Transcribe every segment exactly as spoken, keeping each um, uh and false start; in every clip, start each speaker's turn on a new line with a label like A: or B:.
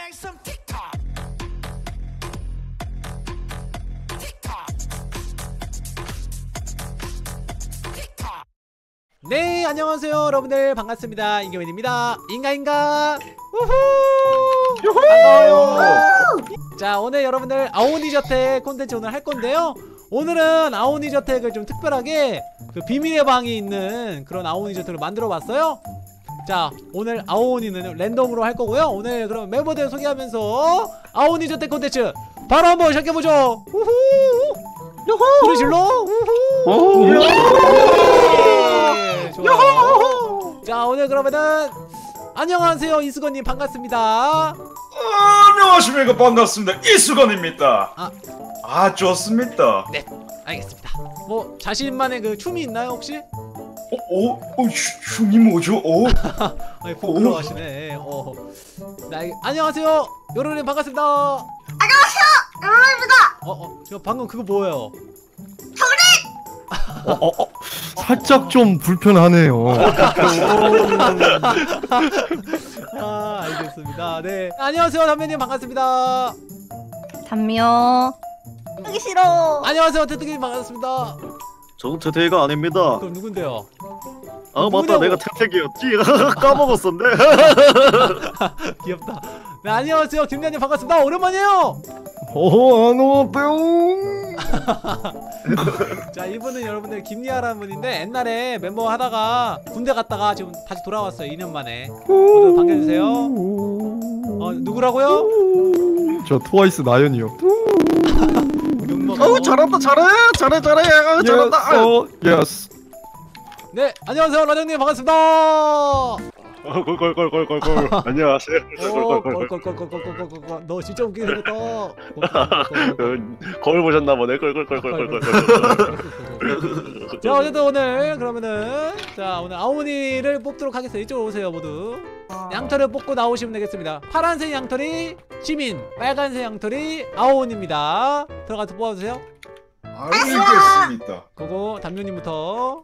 A: like some TikTok. TikTok. TikTok.
B: 네, 안녕하세요 여러분들, 반갑습니다. 인겨맨입니다. 인가인가? 우후! 반가워요. 자, 오늘 여러분들 아오니저택 콘텐츠 오늘 할 건데요. 오늘은 아오니저택을 좀 특별하게 그 비밀의 방이 있는 그런 아오니저택을 만들어 봤어요. 자, 오늘 아오니는 랜덤으로 할 거고요. 오늘 그럼 멤버들 소개하면서 아오니저택 콘텐츠 바로 한번 시작해보죠. 우후! 소리 질러! 우후! 네, 좋아요. 자, 오늘 그러면은 안녕하세요 이수건님, 반갑습니다.
C: 아, 안녕하십니까, 반갑습니다. 이수건입니다.
B: 아,
C: 아 좋습니다.
B: 네, 알겠습니다. 뭐 자신만의 그 춤이 있나요 혹시?
C: 어, 어, 어, 슈, 춤이 뭐죠? 어?
B: 아니, 부끄러워하시네. 어. 네, 알... 안녕하세요 요로님, 반갑습니다.
D: 안녕하세요, 여러분입니다.
B: 어, 어, 저 방금 그거 뭐예요?
E: 어, 어, 어, 살짝 좀 불편하네요.
B: 아, 알겠습니다. 네, 안녕하세요 담배님, 반갑습니다.
D: 담요. 하기 싫어.
B: 안녕하세요 태특님, 반갑습니다.
F: 저는 태태가 아닙니다.
B: 그럼 누군데요?
F: 아 맞다,
B: 누구냐고?
F: 내가 태태기였지. 까먹었었네.
B: 귀엽다. 네, 안녕하세요 김연님, 반갑습니다. 오랜만이에요.
E: 어, 안 왔대요.
B: 자, 이분은 여러분들 김리아라는 분인데 옛날에 mem버 하다가 군대 갔다가 지금 다시 돌아왔어요. 이 년 만에. 모두 반겨주세요. 어, 누구라고요?
E: 저 트와이스 나연이요.
F: 어우 잘한다, 잘해, 잘해, 잘해. 아, 잘한다.
E: 어, 예스.
B: 네, 안녕하세요 라장님, 반갑습니다.
F: 꼴꼴꼴꼴꼴꼴. 안녕하세요.
B: 오, 꼴꼴꼴꼴꼴꼴꼴꼴. 너 진짜 웃기게 생겼다.
F: 거울 보셨나 보네. 꼴꼴꼴꼴꼴꼴.
B: 자, 어쨌든 오늘 그러면은 자, 오늘 아오니를 뽑도록 하겠습니다. 이쪽으로 오세요 모두. 양털을 뽑고 나오시면 되겠습니다. 파란색 양털이 시민, 빨간색 양털이 아오니입니다. 들어가서 뽑아주세요.
C: 알겠습니다.
B: 그거 담요님부터.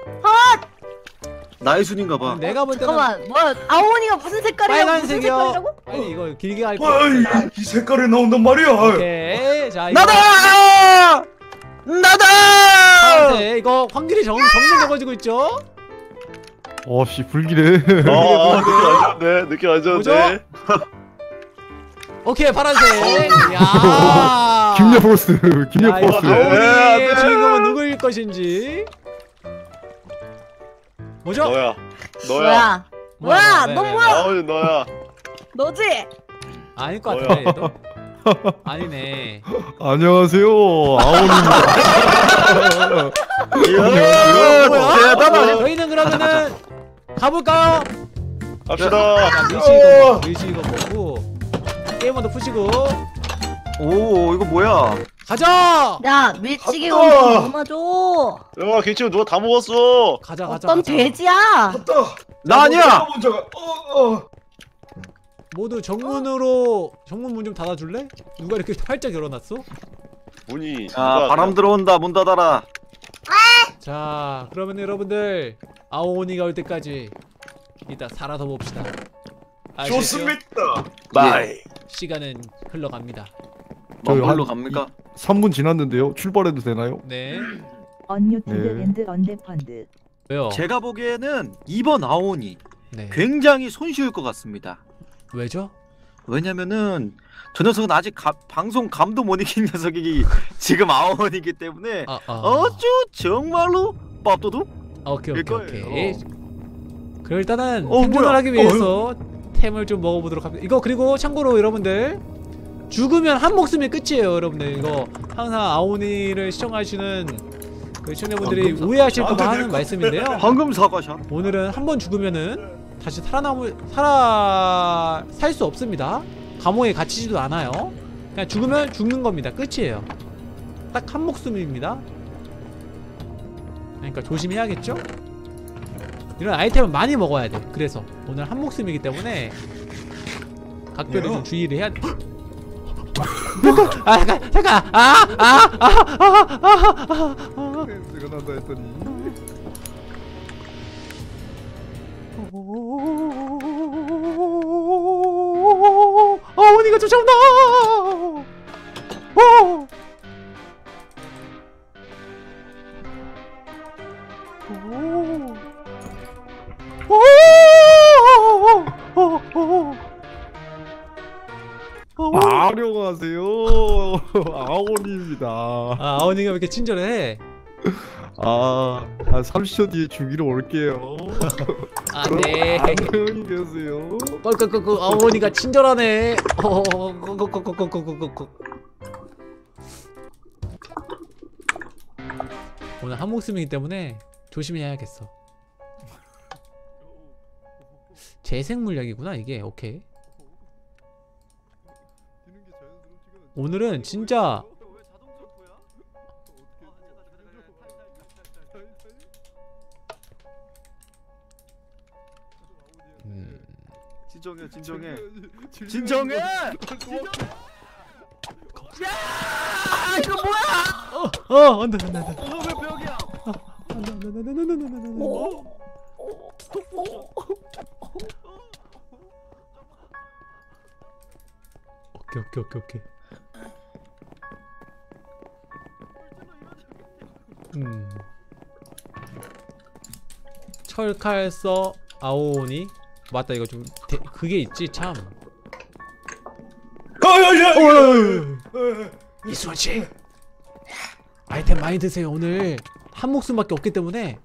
F: 나의 순인가봐.
B: 내가 볼 때는
D: 잠깐만, 뭐야? 아오니가 무슨 색깔이야?
B: 빨간색이요.
D: 무슨 색깔이라고?
B: 아니, 이거 길게 할 거.
C: 아이, 이 색깔이 나온단 말이야.
B: 오케이. 자, 이거
F: 나다! 나다!
B: 파란색. 이거 확률이 점, 점점 적어지고 있죠?
E: 어, 씨, 불길해.
F: 어, 느낌 안 좋은데, 느낌 안 좋은데.
B: 오케이, 파란색. 야.
E: 김여 포스, 김여
B: 야, 이거
E: 포스.
B: 아오니의 주인공은 누구일 것인지. 뭐죠?
F: 너야,
D: 뭐야?
F: 너야.
D: 뭐야?
B: 네,
D: 너
B: 네,
D: 뭐야?
F: 아우 너야.
D: 너지?
B: 아닐 것 같은데 얘도? 아니네.
E: 안녕하세요, 아오니입니다.
F: 이야,
B: 뭐야?
F: 대단하네.
B: 저희는 그러면은 가볼까요?
F: 갑시다.
B: 자, 밀치 이거 밀치 이거 먹고 게임원도 푸시고
F: 오, 이거 뭐야?
B: 가자.
D: 야, 밀치기
C: 갔다.
D: 엄마 줘.
F: 야, 김치는 누가 다 먹었어.
B: 가자 가자.
D: 어떤
B: 가자.
D: 돼지야?
C: 맞다.
F: 나 아니야.
C: 먼저가. 어, 어.
B: 모두 정문으로 정문 문 좀 닫아줄래? 누가 이렇게 활짝 열어놨어?
F: 문이. 아, 바람 들어온다. 문 닫아라.
B: 자, 그러면 여러분들 아오니가 올 때까지 이따 살아서 봅시다. 아시겠죠?
C: 좋습니다.
F: 바이.
B: 시간은 흘러갑니다.
E: 저희
F: 뭘로
E: 한-
F: 갑니까?
E: 삼 분 지났는데요. 출발해도 되나요?
B: 네.
G: 언유튜드
E: 네.
G: 앤드 언데펀드.
B: 왜요?
H: 제가 보기에는 이번 아오니
B: 네.
H: 굉장히 손쉬울 것 같습니다.
B: 왜죠?
H: 왜냐면은 저 녀석은 아직 가, 방송 감도 못 이긴 녀석이 지금 아오니이기 때문에
B: 아, 아.
H: 어쭈 정말로 밥도둑?
B: 아, 오케이 오케이
H: 이거예요.
B: 오케이. 그럼 일단은
H: 어,
B: 생존을
H: 뭐야?
B: 하기 위해서 템을 좀 먹어보도록 합니다. 이거 그리고 참고로 여러분들 죽으면 한 목숨이 끝이에요. 여러분들 이거 항상 아오니를 시청하시는 그 시청자분들이
H: 방금
B: 오해하실까봐
C: 사-
B: 하는 말씀인데요.
H: 방금 사과샷.
B: 오늘은 한 번 죽으면은 다시 살아남을 살아 살 수 없습니다. 감옥에 갇히지도 않아요. 그냥 죽으면 죽는 겁니다. 끝이에요. 딱 한 목숨입니다. 그러니까 조심해야겠죠? 이런 아이템을 많이 먹어야 돼. 그래서 오늘 한 목숨이기 때문에 각별히 좀 주의를 해야 돼. 아 잠깐 잠깐 아아아아아아아
E: 내가 난다 했더니.
B: 아오니 아오니가 쫓아온다. 오. 오. 오. 오. 오.
E: 안녕하세요. 아오니입니다.
B: 아, 아오니가 왜 이렇게 친절해?
E: 아, 한 삼십 초 뒤에 죽이러 올게요.
B: 아, 네.
E: 안녕히 계세요.
B: 껄껄껄껄 아오니가 친절하네. 어, 꺽꺽꺽꺽꺽꺽꺽꺽. 오늘 한 목숨이기 때문에 조심히 해야겠어. 재생 물약이구나 이게. 오케이. 오늘은 진짜 음.
H: 진정해 진정해 진정해. 야 이거 뭐야?
B: 어, 어, 안돼, 안돼, 안돼.
H: 너 왜 벽이야?
B: 안돼, 안돼, 안돼, 안돼, 안돼, 안돼, 안돼. 오케이, 오케이, 오케이, 오케이. 음. 철칼 써 아오니. 맞다, 이거 좀 대, 그게 있지 참.
C: 아야야.
B: 이수원 씨, 아이템 많이 드세요. 오늘 한 목숨밖에 없기 때문에.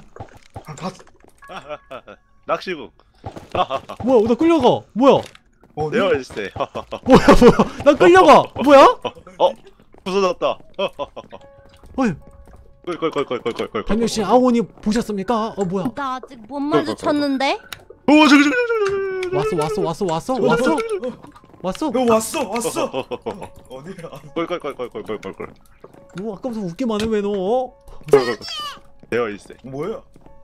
F: 낚시국.
B: 뭐야, 나 끌려가. 뭐야?
C: 어,
F: 내가 있을 때.
B: 뭐야, 뭐야? 나 끌려가. 뭐야?
F: 어? 부서졌다.
B: 어이,
F: 꿀꿀꿀꿀꿀꿀꿀.
B: 담요 씨, 아오니 보셨습니까? 어, 뭐야?
D: 나 아직 못 마주쳤는데.
F: 오 저기 저기 저기 저기.
B: 왔어, 왔어, 왔어, 왔어, 왔어, 왔어.
C: 너 왔어 왔어. 어디야?
F: 꿀꿀꿀꿀꿀꿀꿀.
B: 뭐 아까부터 웃기만 해 왜 너?
F: 되어 있어.
C: 뭐야?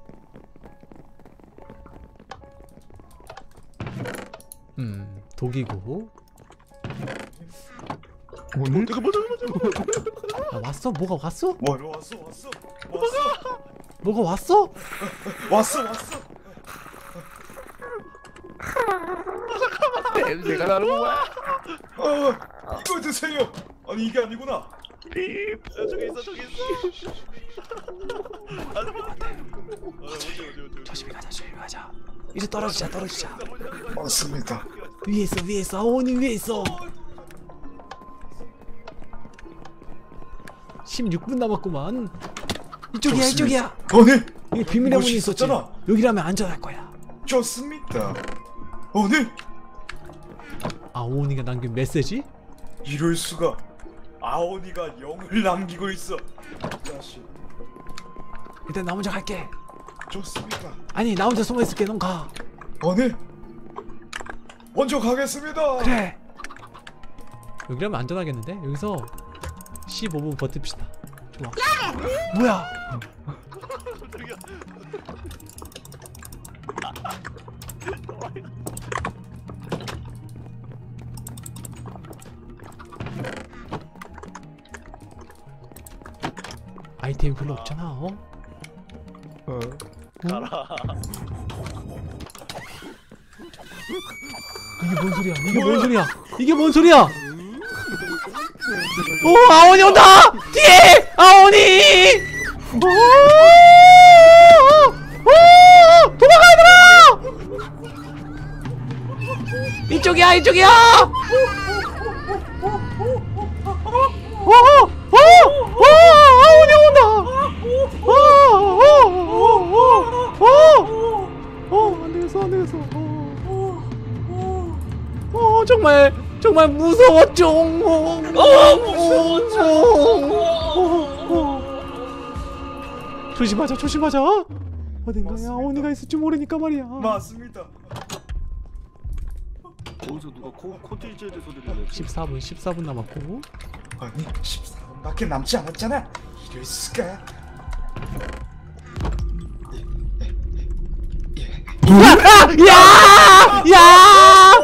B: 음, 독이고.
E: 오늘?
F: 이거 뭐죠 뭐죠?
B: 아, 왔어? 뭐가 왔어?
C: 뭐 왔어 왔어 왔어
B: 뭐가 왔어?
C: 왔어 왔어.
E: 냄새가 나는 거야.
C: 어, 이거 드세요. 아니 이게 아니구나.
F: 저기 있어 저기 있어.
B: 조심히 가자, 조심히 가자. 이제 떨어지자, 떨어지자.
C: 맞습니다.
B: 위에 있어, 위에 있어. 아오니 위에 있어. 십육 분 남았구만. 이쪽이야, 이쪽이야.
C: 어네.
B: 여기 비밀의 문이
C: 멋있었잖아.
B: 있었지. 여기라면 안전할 거야.
C: 좋습니다. 어네.
B: 아오니가 남긴 메시지?
C: 이럴 수가. 아오니가 영을 남기고 있어. 자식.
B: 일단 나 혼자 갈게.
C: 좋습니다.
B: 아니, 나 혼자 숨어 있을게. 넌 가.
C: 어네. 먼저 가겠습니다.
B: 그래. 여기라면 안전하겠는데? 여기서 십오 분 버팁시다. 좋아. 뭐야? 아이템이 별로 없잖아. 어?
E: 어.
F: 가라.
B: 이게 뭔 소리야? 이게 뭔 소리야? 이게 뭔 소리야? 오, 아오니 온다! 뒤에! 아오니! 오! 오! 도망가, 얘들아! 이쪽이야, 이쪽이야! 오! 오! 오! 아오니 온다! 오! 오! 오! 오! 오! 안 되겠어, 안 되겠어. 어, 정말 정말 무서웠죠. 어, 무서웠죠. 조심하자, 조심하자. 어딘가에 아오니가 있을지 모르니까 말이야.
C: 맞습니다.
H: 거기서 누가 코 코티제드 소리를 내지?
B: 십사 분, 십사 분 남았고.
C: 아니 십사 분밖에 남지 않았잖아. 이럴 수가.
B: 야! 야!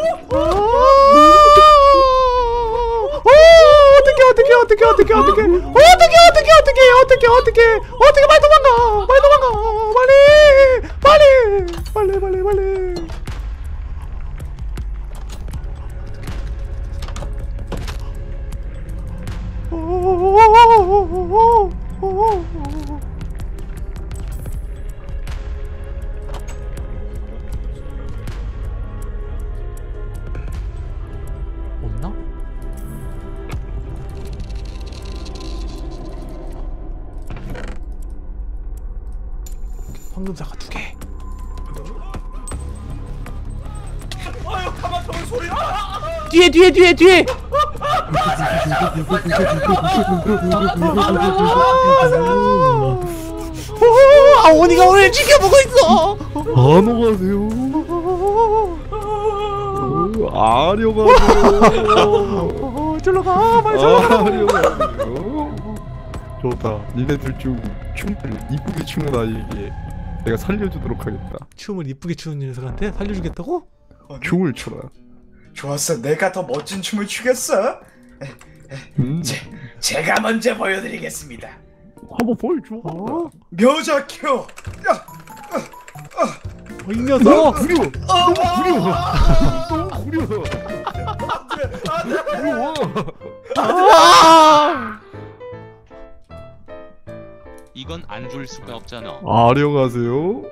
B: 어떻게 어떻게 어떻게 어떻게 어떻게 어떻게 어떻게 어떻게 어떻게 어떻게 어떻게 빨리 도망가, 빨리 도망가, 빨리 빨리 빨리 빨리 빨리. 황금사과 두 개.
C: 아유 가만 가만 소리. 아!
B: 뒤에 뒤에 뒤에 뒤에. 아오니가 오늘 지켜보고 있어.
E: 안 오가세요. 아려가세요.
B: 저로 가 빨리 저로 가.
E: 아려가세요. 좋다. 니네들 중 춤을 이쁘게 추는 아이에게 내가 살려주도록 하겠다.
B: 춤을 이쁘게 추는 녀석한테 살려주겠다고?
C: 아니,
E: 춤을 춰라.
C: 좋았어. 내가 더 멋진 춤을 추겠어.
E: 음.
C: 제, 제가 먼저 보여드리겠습니다.
E: 한번 보여줘.
B: 어?
C: 묘자큐.
B: 어, 이 녀석.
E: 구려. 너무 구려. 너무 구려. 구려.
B: 아!
I: 이건 안 줄 수가 없잖아.
E: 아려가세요.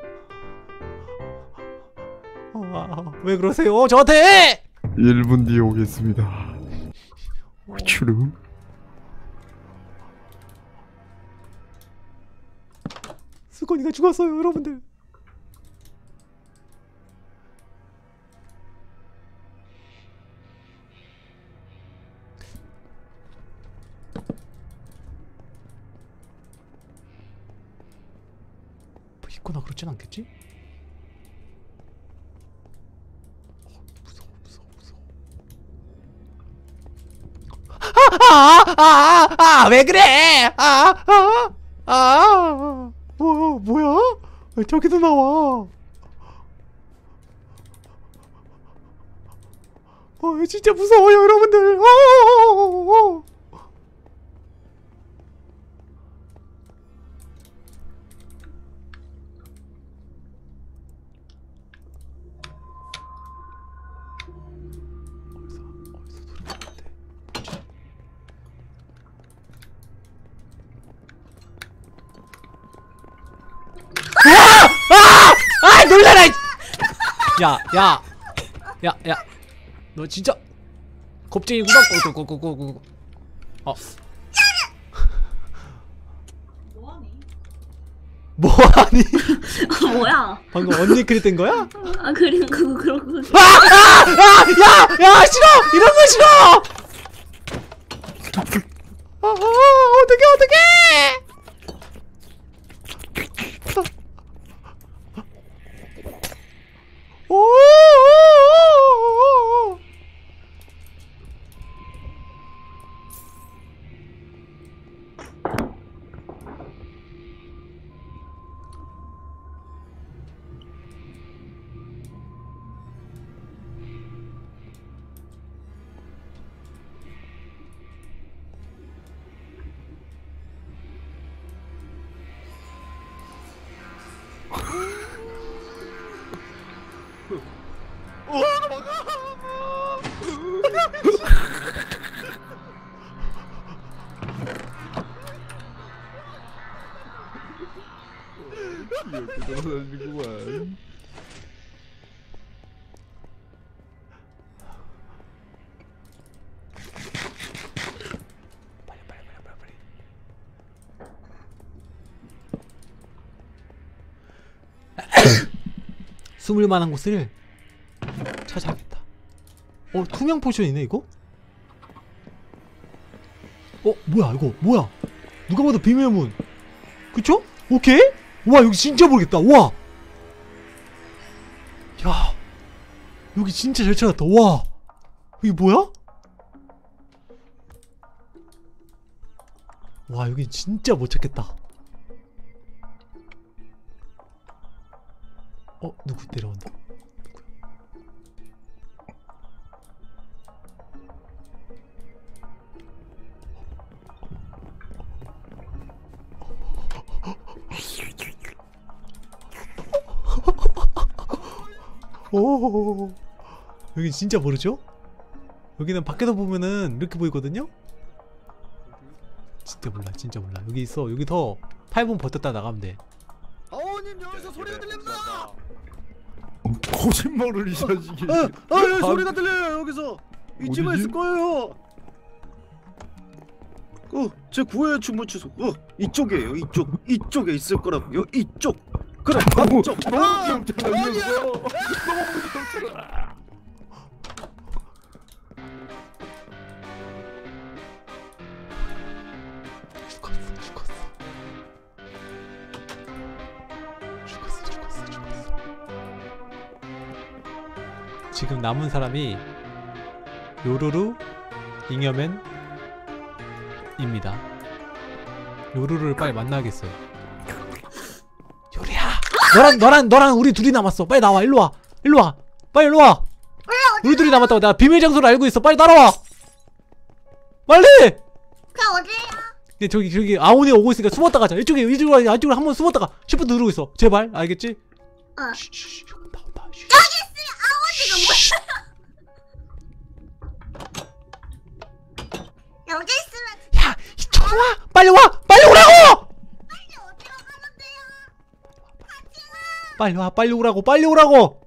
B: 아, 왜 그러세요 저한테?
E: 일 분 뒤에 오겠습니다. 추름.
B: 수건이가 죽었어요 여러분들. 뭐 있거나 그렇진 않겠지? 어, 무서워 무서워 무서워. 아아아아왜 그래? 아아아 아, 뭐야 뭐야? 저기도 나와. 어 진짜 무서워요 여러분들. 어어어어. 아 놀라라. 야야 야야 너 진짜 겁쟁이구나. 꼬꼬꼬꼬꼬. 어 뭐하니?
D: 뭐야?
B: 방금 언니 그랬던 거야?
D: 아 그린 거 그러고.
B: 아아아야야 싫어 이런 거 싫어. 아 어떡해 어떡해. 오!
E: 이렇게 돌아다니구만.
B: 빨리 빨리 빨리 빨리 빨리. 숨을 만한 곳을 찾아야겠다. 어 투명 포션이네 이거? 어 뭐야 이거 뭐야? 누가 봐도 비밀의 문. 그쵸? 오케이? 와 여기 진짜 모르겠다. 와. 야 여기 진짜 잘 찾았다. 와 여기 뭐야? 와 여기 진짜 못 찾겠다. 어 누구 내려온다. 오 여기 진짜 모르죠? 여기는 밖에서 보면은 이렇게 보이거든요? 진짜 몰라 진짜 몰라. 여기 있어. 여기 더 팔 분 버텼다 나가면 돼.
H: 아오님 여기서 소리가 들린다.
E: 거짓말을 이 자식이.
H: 아, 아 소리가 들려요 여기서. 이쯤에
E: 어디지?
H: 있을 거예요. 어, 제 구호의 주문 주소. 어, 이쪽이에요. 이쪽. 이쪽에 있을 거라고요. 이쪽.
B: 그래.
E: 너무 너무 귀엽잖아 이 녀석. 너무 귀엽잖아.
B: 죽었어, 죽었어. 죽었어, 죽었어, 죽었어. 지금 남은 사람이 요루루, 잉여맨입니다. 요루루를 빨리 만나겠어요. 요리야, 너랑 너랑 너랑 우리 둘이 남았어. 빨리 나와, 일로 와, 일로 와, 빨리 일로 와. 우리 둘이 남았다고. 나 비밀 장소를 알고 있어. 빨리 따라와. 빨리.
D: 그 어디야?
B: 예, 저기 저기 아오니 오고 있으니까 숨었다 가자. 이쪽에 이쪽으로 이쪽으로 한번 숨었다가 시프트 누르고 있어. 제발, 알겠지?
D: 어.
B: 쉬쉬쉬, 온다 온다. 쉬.
D: 여기 있으면 아버지가 뭐야? 여기 있으면
B: 야, 이쪽으로 와. 빨리 와. 빨리 오라고.
D: 빨리 어디로 가면 돼요? 같이 가.
B: 빨리 와. 빨리 오라고. 빨리 오라고.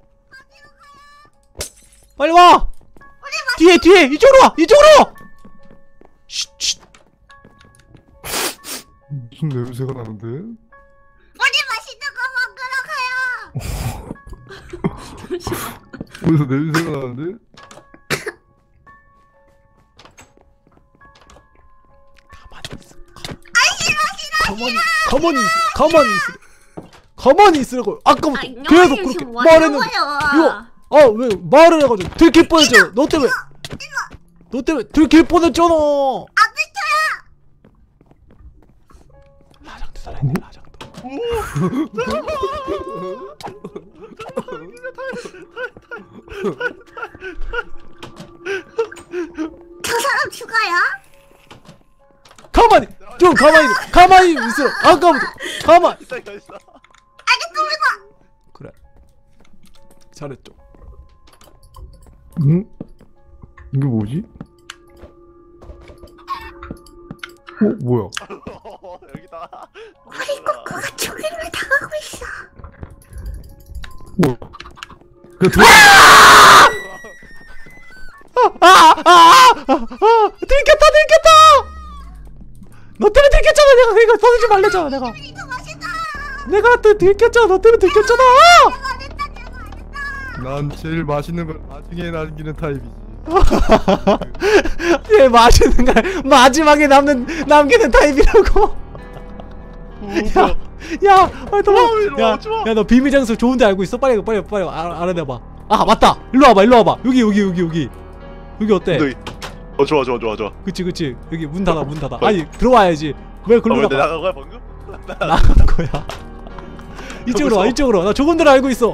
B: 빨리 와. 뒤에 뒤에 이쪽으로 와. 이쪽으로. 쉿, 쉿.
E: 무슨 냄새가 나는데?
D: 어디 맛있는 거 먹으러 가요.
E: 어디서 냄새가 나는데?
B: 가만히 있어. 가만히 가만히 있어. 가만히 있어. 가만히 있으라고. 아까부터
D: 아,
B: 계속
D: 영화를
B: 그렇게
D: 지금 뭐
B: 말했는데.
D: 하는
B: 이거
D: 거야?
B: 아 왜 말을 해가지고 들킬 뻔했잖아. 너 때문에. 너 때문에 들킬 뻔했잖아.
D: 안 비켜요.
B: 라장도 살아있네. 라장도.
D: 저 사람 죽어요?
B: 가만히 좀 가만히 가만히 있어. 아까부터 가만.
D: 알겠습니다.
B: 그래. 잘했죠.
E: 응? 이게 뭐지? 어? 뭐야?
F: 여기다.
D: 우리 꼬꼬가 죽임을 당하고 있어.
E: 뭐야? 그 도...
B: 아아아아 들켰다 들켰다. 너 때문에 들켰잖아. 내가 그러니까 떠들지 말랬잖아. 내가
D: 이거 맛있다.
B: 내가 또 들켰잖아. 너 때문에 들켰잖아.
D: 내가 안 했다. 내가 안 했다.
E: 난 제일 맛있는 걸 나중에 남기는 타입이지.
B: 얘 맛있는 걸 마지막에 남는 남기는 타입이라고. 야야 빨리 도망. 야야 너 비밀 장소 좋은데 알고 있어? 빨리 빨리 빨리 알, 알아내봐. 아 맞다. 일로 와봐 일로 와봐. 여기 여기 여기 여기 여기 어때?
F: 어 좋아 좋아 좋아 좋아.
B: 그치 그치 여기 문 닫아 문 닫아. 아니 들어와야지. 왜
F: 어,
B: 글로
F: 왜
B: 나가?
F: 나간 거야 방금?
B: 나간 거야. 이쪽으로 와 이쪽으로. 나 좋은 데로 알고 있어.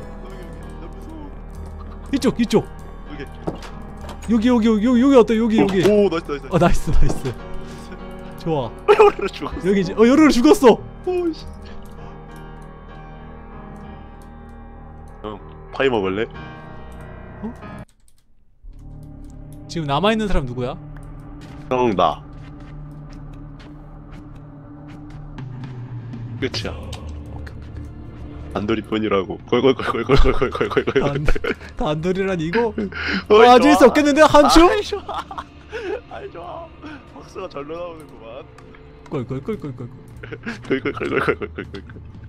B: 이쪽 이쪽. 여기 여기 여기 여기 여기 어때? 여기 여기.
F: 오 나이스 나이스.
B: 어 나이스 나이스. 좋아.
F: 요루루 죽었어.
B: 여기지. 어 요루루 죽었어.
F: 오씨. 형 파이 먹을래?
B: 지금 남아 있는 사람 누구야?
F: 형 나. 끝이야. 단돌이뿐이라고. 걸걸걸걸걸걸걸걸걸.
B: 단 단돌이란 이거 빠질 수 없겠는데 한춤?
F: 아이 좋아. 아이 좋아. 박수가 절로 나오는구만.
B: 꼴꼴꼴꼴꼴.
F: 걸걸걸걸걸걸걸.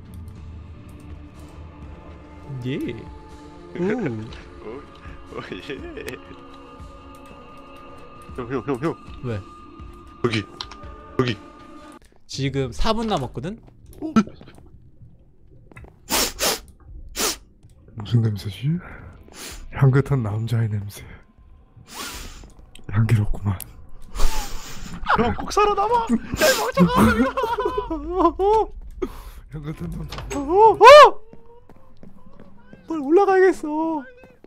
B: 예. 오.
F: 오 예. 형형 형 형.
B: 왜?
F: 여기 여기.
B: 지금 사 분 남았거든?
E: 무슨 냄새지? 향긋한 남자의 냄새. 향기롭구만.
F: 형 꼭 살아남아. 날 멍청아.
E: 향긋한 남자.
B: 어, 어! 빨리 올라가야겠어. 어,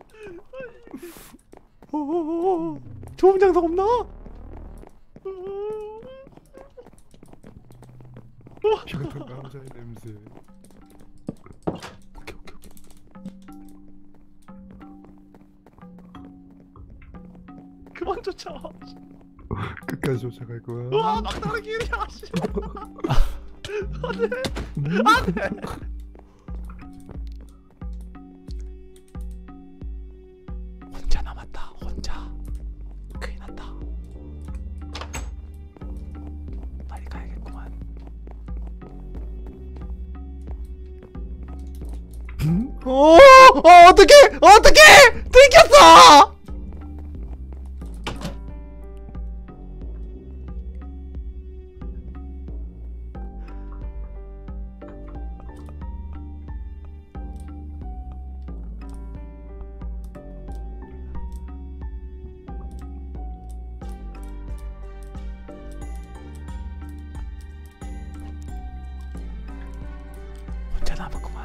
B: 어, 어, 어. 좋은 장소 없나?
E: 향긋한 남자의 냄새.
B: 오케이 오케이 오케이.
F: 그만 쫓아.
E: 끝까지 쫓아갈 거야.
F: 와 막다른 길이야. 안돼.
E: 음?
F: 안돼.
B: 혼자 남았다. 혼자. 큰일 났다. 빨리 가야겠구만. 어, 어, 어떡해! 어떡해! 들켰어! 혼자 남았구만.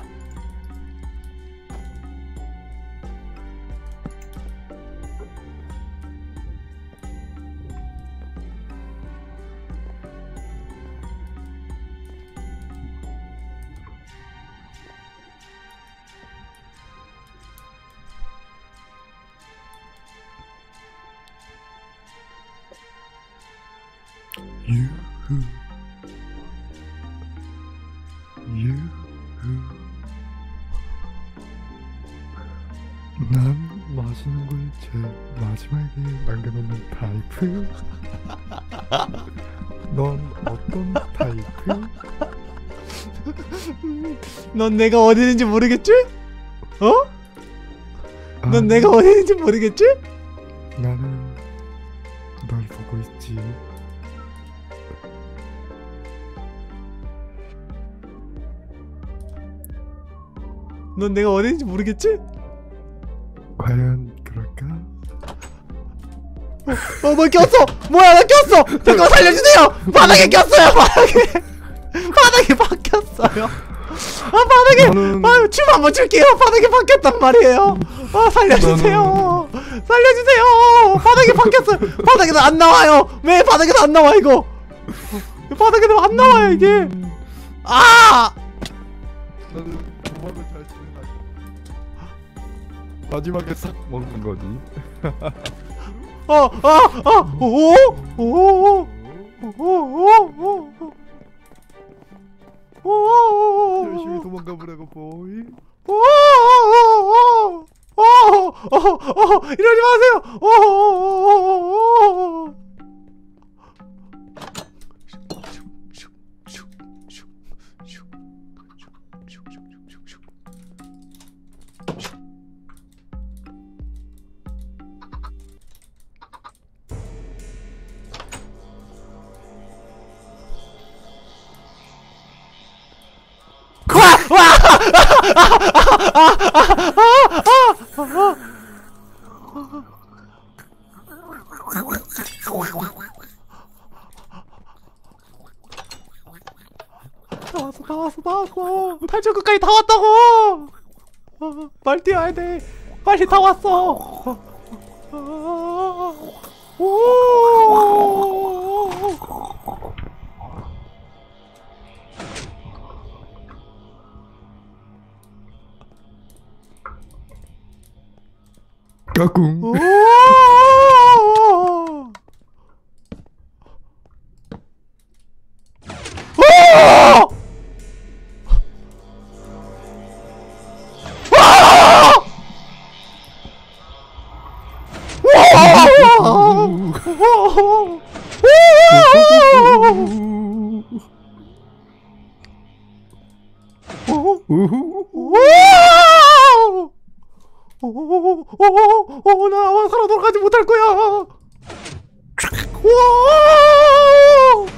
E: 유후 유후 난 맛있는 걸 제일 마지막에 남겨놓는 타입. 넌 어떤 타입?
B: 넌 내가 어디 있는지 모르겠지? 어? 넌 내가 어디 있는지 모르겠지?
E: 나는 널 보고 있지.
B: 넌 내가 어디 있는지 모르겠지?
E: 과연 그럴까?
B: 어, 뭐 꼈어! 뭐야, 나 꼈어! 잠깐 살려주세요! 바닥에 꼈어요, 바닥에! 바닥에 박혔어요! 아, 바닥에!
E: 나는...
B: 아유, 춤 한번 출게요! 바닥에 박혔단 말이에요! 아, 살려주세요!
E: 나는...
B: 살려주세요! 바닥에 박혔어요! 바닥에서 안 나와요! 왜 바닥에서 안 나와, 이거! 바닥에서 안 나와요, 이게! 아!
E: 나는 도박을 잘 치는 아이. 마지막에 싹 먹는 거지.
B: 어, 어, 어, 오, 오, 오, 오, 오, 오,
E: 열심히 도망가 보려고 보이.
B: 오, 오, 오, 오, 오, 이러지 마세요. 오, 오, 오, 오. 다 왔어, 다 왔어, 다 왔어. 탈출 끝까지 다 왔다고. 어, 빨리 뛰어야 돼. 빨리 다 왔어. 어, 어, 오.
E: 까꿍.
B: 오. 오오오오오오 나 살아 돌아가지 못할 거야. 와!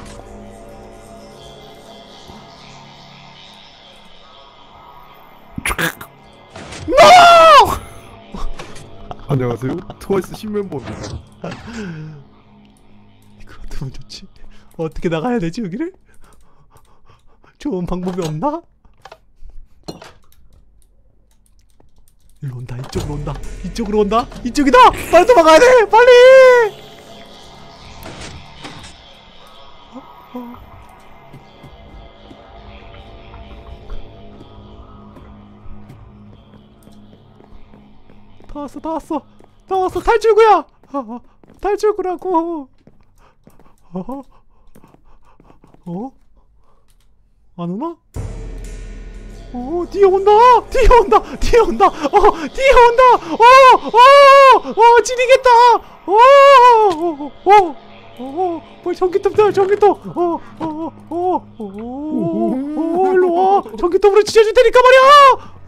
E: 안녕하세요. 트와이스 신멤버입니다.
B: 이거 어떻게 좋지? 어떻게 나가야 되지 여기를? 좋은 방법이 없나? 일로 온다. 이쪽으로 온다. 이쪽으로 온다. 이쪽이다. 빨리 도망가야 돼. 빨리. 다 왔어. 다 왔어. 다 왔어. 탈출구야. 어, 탈출구라고. 어? 어? 안 오나? 어, 뒤에 온다! 뒤에 온다! 뒤에 온다! 어, 뒤에 온다! 어, 어, 어, 지리겠다! 어, 어, 어, 어, 뭐 전기톱들, 전기톱! 어, 어, 어, 어, 어, 어, 일로 와! 전기톱으로 지져줄 테니까 말이야!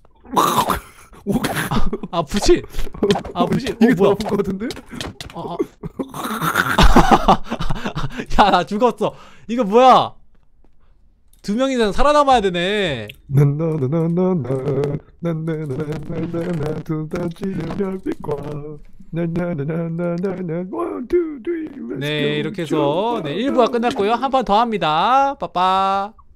B: 아, 아프지? 아프지?
E: 이게
B: 어,
E: 더
B: 뭐야?
E: 아픈 거 같은데?
B: 어, 어. 야, 나 죽었어. 이거 뭐야? 두 명이서 살아남아야 되네.
E: 나나나나나나 나나나나나나 두 다지는 별빛과 나나나나나나 원, 투, 쓰리, let's
B: 네,
E: go.
B: 이렇게 해서 네, 일 부가 끝났고요. 한 판 더 합니다. 빠빠.